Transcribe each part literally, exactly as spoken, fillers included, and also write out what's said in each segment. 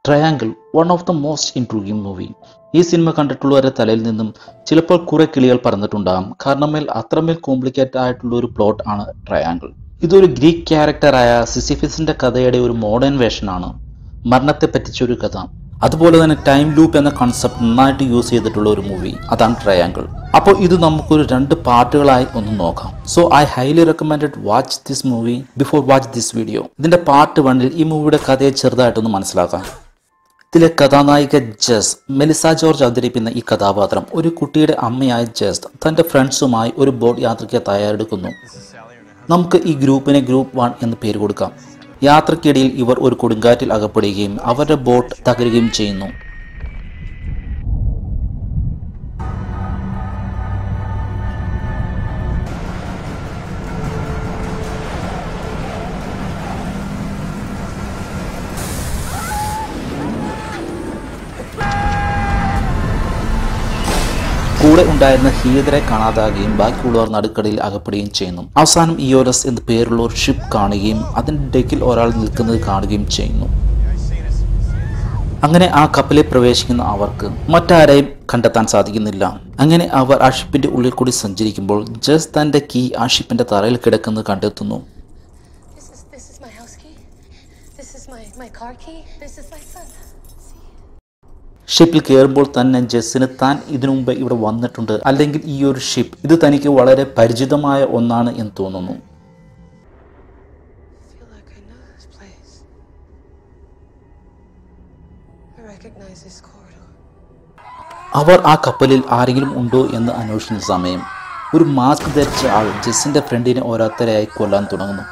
Triangle, one of the most intriguing movie. ഈ സിനിമ കണ്ടിട്ടുള്ളവരെ തലയിൽ നിന്നും ചിലപ്പോൾ കുറെ കിളികൾ പറന്നിട്ടുണ്ടാകും. കാരണം അത്രമേൽ കോംപ്ലിക്കേറ്റഡ് ആയിട്ടുള്ള ഒരു പ്ലോട്ട് ആണ് ട്രയാങ്കിൾ. ഇതൊരു ഗ്രീക്ക് ക്യാരക്ടറായ സിസിഫിസിന്റെ കഥയുടെ ഒരു മോഡേൺ വേർഷനാണ്. മരണത്തെ പറ്റിച്ചൊരു കഥ. അതുപോലെ തന്നെ ടൈം ലൂപ്പ് എന്ന കൺസെപ്റ്റ് നന്നായിട്ട് യൂസ് ചെയ്തിട്ടുള്ള ഒരു മൂവി, അതാണ് ട്രയാങ്കിൾ. അപ്പോൾ ഇത് നമുക്കൊരു രണ്ട് പാർട്ടുകളായി ഒന്ന് നോക്കാം. So I highly recommended watch this movie before watch this video. ഇതിന്റെ പാർട്ട് വണ്ണിൽ ഈ മൂവിയുടെ കഥയെ ചെറുതായിട്ടൊന്ന് മനസ്സിലാക്കാം. ഇതിലെ കഥാനായിക ജസ്, മെലിസ ജോർജ് അവതരിപ്പിക്കുന്ന ഈ കഥാപാത്രം ഒരു കുട്ടിയുടെ അമ്മയായ ജസ് തന്റെ ഫ്രണ്ട്സുമായി ഒരു ബോട്ട് യാത്രയ്ക്ക് തയ്യാറെടുക്കുന്നു. നമുക്ക് ഈ ഗ്രൂപ്പിനെ ഗ്രൂപ്പ് വൺ എന്ന് പേര് കൊടുക്കാം. യാത്രക്കിടയിൽ ഇവർ ഒരു കൊടുങ്കാറ്റിൽ അകപ്പെടുകയും അവരുടെ ബോട്ട് തകരുകയും ചെയ്യുന്നു. കൂടെ ഉണ്ടായിരുന്ന ഹീദരെ കാണാതാകുകയും ബാക്കിയുള്ളവർ നടുക്കടയിൽ അകപ്പെടുകയും ചെയ്യുന്നു. അവസാനം ഇയോലസ് എന്ന് പേരുള്ള ഒരു ഷിപ്പ് കാണുകയും അതിന്റെ ഡെക്കിൽ ഒരാൾ നിൽക്കുന്നത് കാണുകയും ചെയ്യുന്നു. അങ്ങനെ ആ കപ്പലിൽ പ്രവേശിക്കുന്ന അവർക്ക് മറ്റാരെയും കണ്ടെത്താൻ സാധിക്കുന്നില്ല. അങ്ങനെ അവർ ആ ഷിപ്പിന്റെ ഉള്ളിൽ കൂടി സഞ്ചരിക്കുമ്പോൾ ജസ് തന്റെ കീ ആ ഷിപ്പിന്റെ തറയിൽ കിടക്കുന്നത് കണ്ടെത്തുന്നു. ഷിപ്പിൽ കയറുമ്പോൾ തന്നെ ജസ്സിന് താൻ ഇതിനു മുമ്പ് ഇവിടെ വന്നിട്ടുണ്ട്, അല്ലെങ്കിൽ ഈ ഒരു ഷിപ്പ് ഇത് തനിക്ക് വളരെ പരിചിതമായ ഒന്നാണ് എന്ന് തോന്നുന്നു. അവർ ആ കപ്പലിൽ ആരെങ്കിലും ഉണ്ടോ എന്ന് അന്വേഷിക്കുന്ന സമയം ഒരു മാസ്ക് ധരിച്ച ആൾ ജസ്സിന്റെ ഫ്രണ്ടിനെ ഓരോരുത്തരെയായി കൊല്ലാൻ തുടങ്ങുന്നു.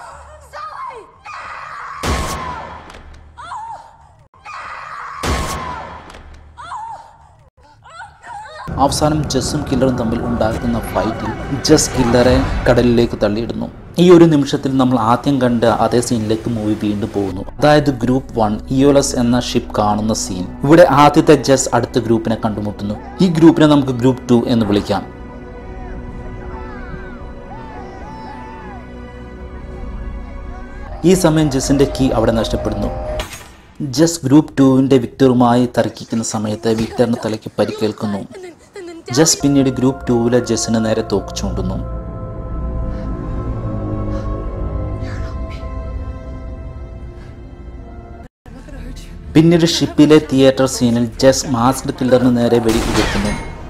അവസാനം ജസ്സും കില്ലറും തമ്മിൽ ഉണ്ടാക്കുന്ന ഫൈറ്റിൽ ജസ് കില്ലറെ കടലിലേക്ക് തള്ളിയിടുന്നു. ഈ ഒരു നിമിഷത്തിൽ നമ്മൾ ആദ്യം കണ്ട അതേ സീനിലേക്ക് മൂവി വീണ്ടും പോകുന്നു. അതായത് ഗ്രൂപ്പ് വൺ ഇയോലസ് എന്ന ഷിപ്പ് കാണുന്ന സീൻ. ഇവിടെ ആദ്യത്തെ ജസ് അടുത്ത ഗ്രൂപ്പിനെ കണ്ടുമുട്ടുന്നു. ഈ ഗ്രൂപ്പിനെ നമുക്ക് ഗ്രൂപ്പ് ടു എന്ന് വിളിക്കാം. ഈ സമയം ജസ്സിന്റെ കീ അവിടെ നഷ്ടപ്പെടുന്നു. ജസ് ഗ്രൂപ്പ് ടുവിന്റെ വിക്ടറുമായി തർക്കിക്കുന്ന സമയത്ത് വിക്ടറിന് തലയ്ക്ക് പരിക്കേൽക്കുന്നു. ജസ് പിന്നീട് ഗ്രൂപ്പ് ടൂവിലെ ജസ്സിന് നേരെ തോക്ക് ചൂണ്ടുന്നു. പിന്നീട് ഷിപ്പിലെ തിയേറ്റർ സീനിൽ ജസ് മാസ്ക്ഡ് കില്ലറിന് നേരെ വെടി ഉയർത്തുന്നു.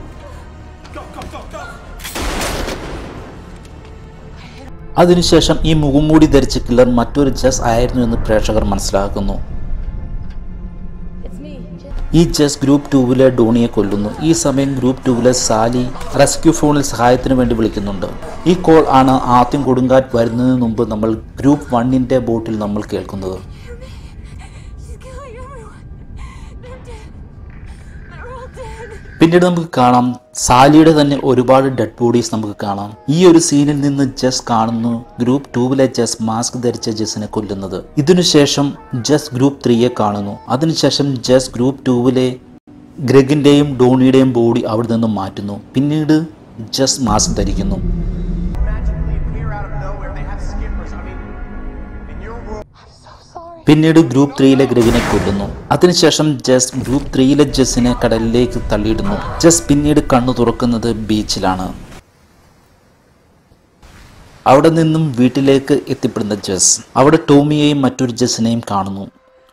അതിനുശേഷം ഈ മുഖംമൂടി ധരിച്ച കില്ലർ മറ്റൊരു ജസ് ആയിരുന്നു എന്ന് പ്രേക്ഷകർ മനസ്സിലാക്കുന്നു. ഈ ജസ് ഗ്രൂപ്പ് ടൂവിലെ ഡോണിയെ കൊല്ലുന്നു. ഈ സമയം ഗ്രൂപ്പ് ടൂവിലെ സാലി റെസ്ക്യൂ ഫോണിൽ സഹായത്തിന് വേണ്ടി വിളിക്കുന്നുണ്ട്. ഈ കോൾ ആണ് ആദ്യം കൊടുങ്കാറ്റ് വരുന്നതിന് മുമ്പ് നമ്മൾ ഗ്രൂപ്പ് വണ്ണിന്റെ ബോട്ടിൽ നമ്മൾ കേൾക്കുന്നത്. പിന്നീട് നമുക്ക് കാണാം സാലിയുടെ തന്നെ ഒരുപാട് ഡെഡ് ബോഡീസ് നമുക്ക് കാണാം. ഈ ഒരു സീനിൽ നിന്ന് ജസ് കാണുന്നു ഗ്രൂപ്പ് ടൂവിലെ ജസ് മാസ്ക് ധരിച്ച ജസ്സിനെ കൊല്ലുന്നത്. ഇതിനുശേഷം ജസ് ഗ്രൂപ്പ് ത്രീയെ കാണുന്നു. അതിനുശേഷം ജസ് ഗ്രൂപ്പ് ടൂവിലെ ഗ്രെഗിന്റെയും ഡോണിയുടെയും ബോഡി അവിടെ നിന്നും മാറ്റുന്നു. പിന്നീട് ജസ് മാസ്ക് ധരിക്കുന്നു. പിന്നീട് ഗ്രൂപ്പ് ത്രീയിലെ ഗ്രെഗിനെ കൊല്ലുന്നു. അതിനുശേഷം ജസ് ഗ്രൂപ്പ് ത്രീയിലെ ജസ്സിനെ കടലിലേക്ക് തള്ളിയിടുന്നു. ജസ് പിന്നീട് കണ്ണു തുറക്കുന്നത് ബീച്ചിലാണ്. അവിടെ നിന്നും വീട്ടിലേക്ക് എത്തിപ്പെടുന്ന ജസ് അവിടെ ടോമിയെയും മറ്റൊരു ജസ്സിനെയും കാണുന്നു.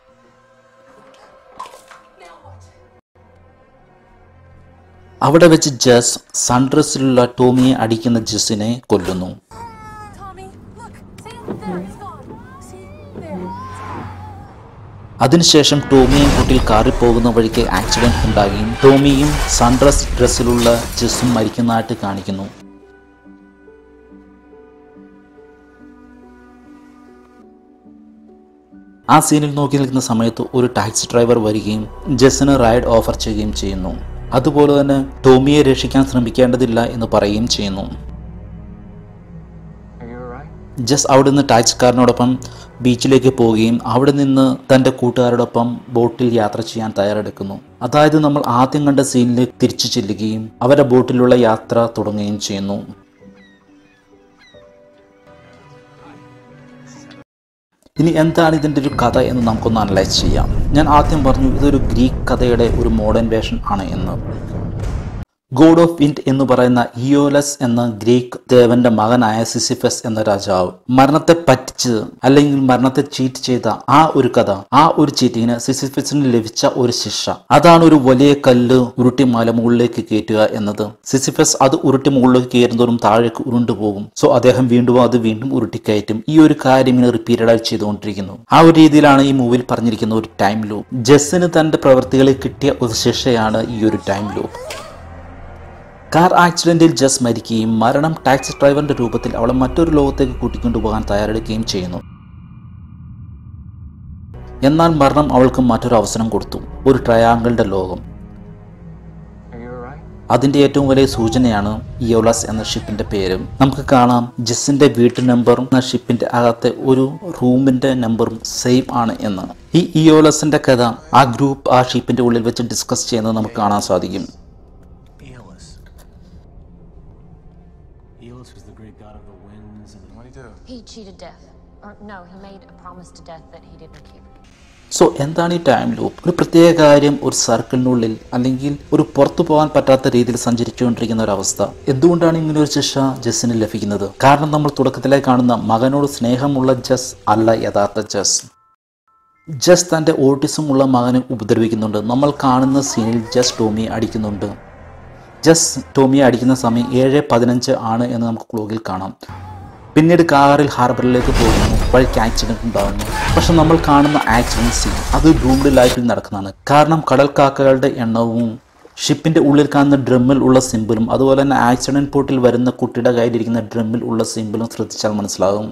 അവിടെ വെച്ച് ജസ് സൺഡ്രസ്സിലുള്ള ടോമിയെ അടിക്കുന്ന ജസ്സിനെ കൊല്ലുന്നു. അതിനുശേഷം ടോമിയും കുട്ടിയിൽ കാറിൽ പോകുന്ന വഴിക്ക് ആക്സിഡന്റ് ഉണ്ടാകുകയും ടോമിയും സൺഡ്രസ് ഡ്രസ്സിലുള്ള ജസ്സും മരിക്കുന്നതായിട്ട് കാണിക്കുന്നു. ആ സീനിൽ നോക്കി നിൽക്കുന്ന സമയത്ത് ഒരു ടാക്സി ഡ്രൈവർ വരികയും ജസ്സിന് റൈഡ് ഓഫർ ചെയ്യുകയും ചെയ്യുന്നു. അതുപോലെ തന്നെ ടോമിയെ രക്ഷിക്കാൻ ശ്രമിക്കേണ്ടതില്ല എന്ന് പറയുകയും ചെയ്യുന്നു. ജസ് അവിടെ നിന്ന് ടാക്സിക്കാരനോടൊപ്പം ബീച്ചിലേക്ക് പോവുകയും അവിടെ നിന്ന് തൻ്റെ കൂട്ടുകാരോടൊപ്പം ബോട്ടിൽ യാത്ര ചെയ്യാൻ തയ്യാറെടുക്കുന്നു. അതായത് നമ്മൾ ആദ്യം കണ്ട സീനിലേക്ക് തിരിച്ചു ചെല്ലുകയും അവരുടെ ബോട്ടിലുള്ള യാത്ര തുടങ്ങുകയും ചെയ്യുന്നു. ഇനി എന്താണ് ഇതിൻ്റെ ഒരു കഥ എന്ന് നമുക്കൊന്ന് അനലൈസ് ചെയ്യാം. ഞാൻ ആദ്യം പറഞ്ഞു ഇതൊരു ഗ്രീക്ക് കഥയുടെ ഒരു മോഡേൺ വേർഷൻ ആണ് എന്ന്. ഗോഡ് ഓഫ് വിൻഡ് എന്ന് പറയുന്ന ഇയോലസ് എന്ന ഗ്രീക്ക് ദേവന്റെ മകനായ സിസിഫസ് എന്ന രാജാവ് മരണത്തെ പറ്റിച്ച് അല്ലെങ്കിൽ മരണത്തെ ചീറ്റ് ചെയ്ത ആ ഒരു കഥ, ആ ഒരു ചീറ്റിങ്ങിന് സിസിഫസിന് ലഭിച്ച ഒരു ശിക്ഷ, അതാണ് ഒരു വലിയ കല്ല് ഉരുട്ടി മലമുകളിലേക്ക് കയറ്റുക എന്നത്. സിസിഫസ് അത് ഉരുട്ടി മുകളിലേക്ക് കയറുന്നതോറും താഴേക്ക് ഉരുണ്ടുപോകും. സോ അദ്ദേഹം വീണ്ടും അത് വീണ്ടും ഉരുട്ടിക്കയറ്റും. ഈ ഒരു കാര്യം ഇങ്ങനെ റിപ്പീറ്റഡായി ചെയ്തുകൊണ്ടിരിക്കുന്നു. ആ ഒരു രീതിയിലാണ് ഈ മൂവിയിൽ പറഞ്ഞിരിക്കുന്ന ഒരു ടൈം ലൂപ്പ്. ജസ്സിന് തന്റെ പ്രവൃത്തികളിൽ കിട്ടിയ ഒരു ശിക്ഷയാണ് ഈ ഒരു ടൈം ലൂപ്പ്. കാർ ആക്സിഡന്റിൽ ജസ് മരിക്കുകയും മരണം ടാക്സി ഡ്രൈവറിന്റെ രൂപത്തിൽ അവളെ മറ്റൊരു ലോകത്തേക്ക് കൂട്ടിക്കൊണ്ടുപോകാൻ തയ്യാറെടുക്കുകയും ചെയ്യുന്നു. എന്നാൽ മരണം അവൾക്ക് മറ്റൊരു അവസരം കൊടുത്തു, ഒരു ട്രയാങ്കിളിന്റെ ലോകം. അതിന്റെ ഏറ്റവും വലിയ സൂചനയാണ് ഇയോലസ് എന്ന ഷിപ്പിന്റെ പേര്. നമുക്ക് കാണാം ജസ്സിന്റെ വീട്ടു നമ്പറും ഷിപ്പിന്റെ അകത്തെ ഒരു റൂമിന്റെ നമ്പറും സെയിം ആണ് എന്ന്. ഈ ഇയോലസിന്റെ കഥ ആ ഗ്രൂപ്പ് ആ ഷിപ്പിന്റെ ഉള്ളിൽ വെച്ച് ഡിസ്കസ് ചെയ്യുന്നത് നമുക്ക് കാണാൻ സാധിക്കും. He cheated death. Or no, he made a promise to death that he didn't keep. So എന്താണ് ഈ ടൈം ലൂപ്പ്? ഒരു പ്രത്യേക കാര്യം ഒരു സർക്കിളിനുള്ളിൽ അല്ലെങ്കിൽ ഒരു പുറത്തു പോകാൻ പറ്റാത്ത രീതിയിൽ സഞ്ചരിച്ചുകൊണ്ടിരിക്കുന്ന ഒരു അവസ്ഥ. എന്തുകൊണ്ടാണ് ഇങ്ങനെ ഒരു ശിക്ഷ ജസ്സിന് ലഭിക്കുന്നത്? കാരണം നമ്മൾ തുടക്കത്തിലെ കാണുന്ന മകനോട് സ്നേഹമുള്ള ജസ് അല്ല യഥാർത്ഥ ജസ്. ജസ് തൻ്റെ ഓട്ടിസം ഉള്ള മകനെ ഉപദ്രവിക്കുന്നുണ്ട്. നമ്മൾ കാണുന്ന സീനിൽ ജസ് ടോമിയെ അടിക്കുന്നുണ്ട്. ജസ് ടോമിയെ അടിക്കുന്ന സമയം ഏഴ് പതിനഞ്ച് ആണ് എന്ന് നമുക്ക് ക്ലോക്കിൽ കാണാം. പിന്നീട് കാറിൽ ഹാർബറിലേക്ക് പോകുന്നു. വഴിക്ക് ആക്സിഡന്റ് ഉണ്ടാകുന്നു. പക്ഷെ നമ്മൾ കാണുന്ന ആക്സിഡന്റ് സീൻ അത് ഡൂംഡ് ലൈഫിൽ നടക്കുന്നതാണ്. കാരണം കടൽ കാക്കകളുടെ എണ്ണവും ഷിപ്പിന്റെ ഉള്ളിൽ കാണുന്ന ഡ്രമ്മിൽ ഉള്ള സിമ്പിളും അതുപോലെ തന്നെ ആക്സിഡന്റ് പോർട്ടിൽ വരുന്ന കുട്ടിയുടെ കയ്യിലിരിക്കുന്ന ഡ്രമ്മിൽ ഉള്ള സിമ്പിളും ശ്രദ്ധിച്ചാൽ മനസ്സിലാകും.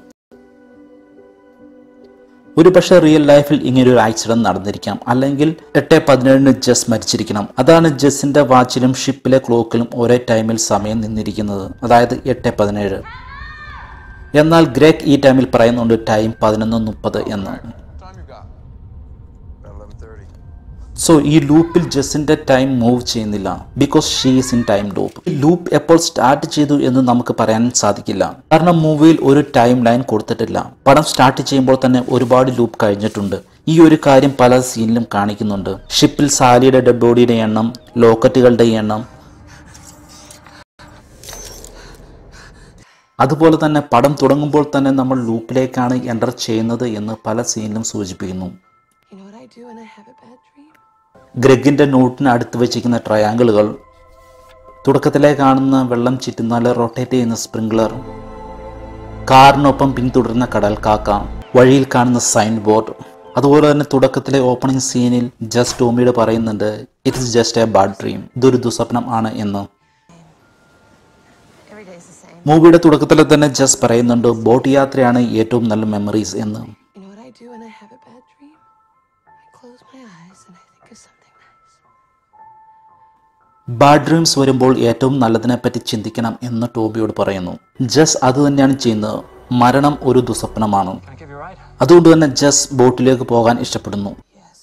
ഒരു പക്ഷേ റിയൽ ലൈഫിൽ ഇങ്ങനെ ഒരു ആക്സിഡന്റ് നടന്നിരിക്കാം, അല്ലെങ്കിൽ എട്ട് പതിനേഴിന് ജസ് മരിച്ചിരിക്കണം. അതാണ് ജസ്സിന്റെ വാച്ചിലും ഷിപ്പിലെ ക്ലോക്കിലും ഒരേ ടൈമിൽ സമയം നിന്നിരിക്കുന്നത്, അതായത് എട്ട് പതിനേഴ്. എന്നാൽ ഗ്രേക്ക് ഈ ടൈമിൽ പറയുന്നുണ്ട് ടൈം പതിനൊന്ന് മുപ്പത് എന്ന്. സോ ഈ ലൂപ്പിൽ ജസ്സിന്റെ ടൈം മൂവ് ചെയ്യുന്നില്ല, because she is in time loop. ഈ ലൂപ്പ് എപ്പോൾ സ്റ്റാർട്ട് ചെയ്തു എന്ന് നമുക്ക് പറയാൻ സാധിക്കില്ല, കാരണം മൂവിയിൽ ഒരു ടൈം ലൈൻ കൊടുത്തിട്ടില്ല. പടം സ്റ്റാർട്ട് ചെയ്യുമ്പോൾ തന്നെ ഒരുപാട് ലൂപ്പ് കഴിഞ്ഞിട്ടുണ്ട്. ഈ ഒരു കാര്യം പല സീനിലും കാണിക്കുന്നുണ്ട്. ഷിപ്പിൽ സാലിയുടെ ഡെഡ് ബോഡിയുടെ എണ്ണം, ലോക്കറ്റുകളുടെ എണ്ണം, അതുപോലെ തന്നെ പടം തുടങ്ങുമ്പോൾ തന്നെ നമ്മൾ ലൂപ്പിലേക്കാണ് എൻ്റർ ചെയ്യുന്നത് എന്ന് പല സീനിലും സൂചിപ്പിക്കുന്നു. ഗ്രെഗിന്റെ നോട്ടിന് അടുത്ത് വെച്ചിരിക്കുന്ന ട്രയാങ്കിളുകൾ, തുടക്കത്തിലെ കാണുന്ന വെള്ളം ചുറ്റുന്ന റൊട്ടേറ്റ് ചെയ്യുന്ന സ്പ്രിംഗ്ലർ, കാറിനൊപ്പം പിന്തുടരുന്ന കടൽ കാക്ക, വഴിയിൽ കാണുന്ന സൈൻ ബോർഡ്, അതുപോലെ തന്നെ തുടക്കത്തിലെ ഓപ്പണിംഗ് സീനിൽ ജസ്റ്റ് ടോമിയുടെ പറയുന്നുണ്ട് it is just a bad dream, ഇതൊരു ദുസ്വപ്നം ആണ് എന്ന്. മൂവിയുടെ തുടക്കത്തിൽ തന്നെ ജസ് പറയുന്നുണ്ട് ബോട്ട് യാത്രയാണ് ഏറ്റവും നല്ല മെമ്മറീസ് എന്ന്. ബാഡ് ഡ്രീംസ് വരുമ്പോൾ ഏറ്റവും നല്ലതിനെ പറ്റി ചിന്തിക്കണം എന്ന് ടോബിയോട് പറയുന്നു. ജസ് അത് തന്നെയാണ് ചെയ്യുന്നത്. മരണം ഒരു ദുസ്വപ്നമാണ്. അതുകൊണ്ട് തന്നെ ജസ് ബോട്ടിലേക്ക് പോകാൻ ഇഷ്ടപ്പെടുന്നു.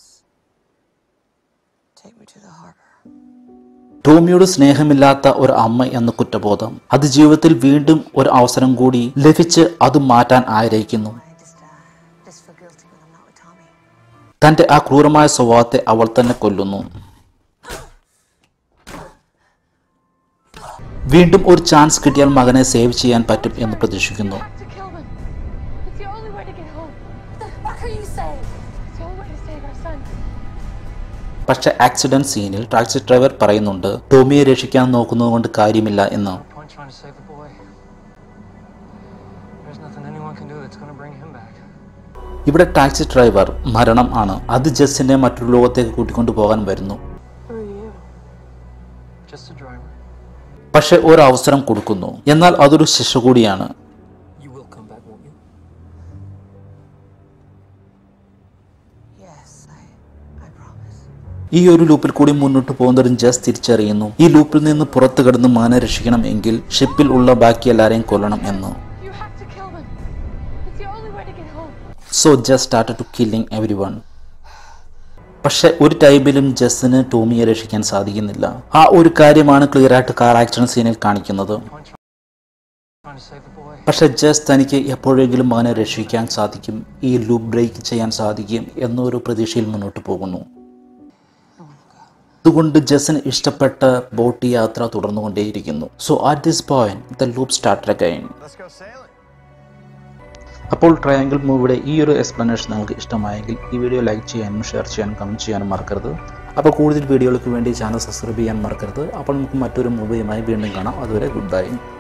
ടോമിയോട് സ്നേഹമില്ലാത്ത ഒരു അമ്മ എന്ന കുറ്റബോധം, അത് ജീവിതത്തിൽ വീണ്ടും ഒരു അവസരം കൂടി ലഭിച്ച് അത് മാറ്റാൻ ആഗ്രഹിക്കുന്നു. തന്റെ ആ ക്രൂരമായ സ്വഭാവത്തെ അവൾ തന്നെ കൊല്ലുന്നു. വീണ്ടും ഒരു ചാൻസ് കിട്ടിയാൽ മകനെ സേവ് ചെയ്യാൻ പറ്റും എന്ന് പ്രതീക്ഷിക്കുന്നു. പക്ഷെ ആക്സിഡന്റ് സീനിൽ ടാക്സി ഡ്രൈവർ പറയുന്നുണ്ട് ടോമിയെ രക്ഷിക്കാൻ നോക്കുന്നത് കൊണ്ട് കാര്യമില്ല എന്ന്. ഇവിടെ ടാക്സി ഡ്രൈവർ മരണം ആണ്. അത് ജസ്സിനെ മറ്റൊരു ലോകത്തേക്ക് കൂട്ടിക്കൊണ്ടു പോകാൻ വരുന്നു. പക്ഷെ ഒരു അവസരം കൊടുക്കുന്നു, എന്നാൽ അതൊരു ശിക്ഷ കൂടിയാണ്. ഈ ഒരു ലൂപ്പിൽ കൂടി മുന്നോട്ട് പോകുന്നതും ജസ് തിരിച്ചറിയുന്നു ഈ ലൂപ്പിൽ നിന്ന് പുറത്തു കടന്ന് മകനെ രക്ഷിക്കണം എങ്കിൽ ഷിപ്പിൽ ഉള്ള ബാക്കി എല്ലാരെയും കൊല്ലണം എന്ന്. സോ ജസ് സ്റ്റാർട്ടഡ് ടു കില്ലിംഗ് എവരിവൺ. പക്ഷെ ഒരു ടൈമിലും ജസ്സിന് ടോമിയെ രക്ഷിക്കാൻ സാധിക്കുന്നില്ല. ആ ഒരു കാര്യമാണ് ക്ലിയർ ആയിട്ട് കാർ ആക്സിഡന്റ് സീനിൽ കാണിക്കുന്നത്. പക്ഷേ ജസ് തനിക്ക് എപ്പോഴെങ്കിലും മകനെ രക്ഷിക്കാൻ സാധിക്കും, ഈ ലൂപ്പ് ബ്രേക്ക് ചെയ്യാൻ സാധിക്കും എന്നൊരു പ്രതീക്ഷയിൽ മുന്നോട്ട് പോകുന്നു. അതുകൊണ്ട് ജസ്സിന് ഇഷ്ടപ്പെട്ട ബോട്ട് യാത്ര തുടർന്നുകൊണ്ടേയിരിക്കുന്നു. So at this point the loop started again. അപ്പോൾ ട്രയാങ്കിൾ മൂവിയുടെ ഈ ഒരു എക്സ്പ്ലനേഷൻ നിങ്ങൾക്ക് ഇഷ്ടമായെങ്കിൽ ഈ വീഡിയോ ലൈക്ക് ചെയ്യാനും ഷെയർ ചെയ്യാനും കമൻറ്റ് ചെയ്യാനും മറക്കരുത്. അപ്പോൾ കൂടുതൽ വീഡിയോകൾക്ക് വേണ്ടി ചാനൽ സബ്സ്ക്രൈബ് ചെയ്യാൻ മറക്കരുത്. അപ്പോൾ നമുക്ക് മറ്റൊരു മൂവിയുമായി വീണ്ടും കാണാം. അതുവരെ ഗുഡ് ബൈ.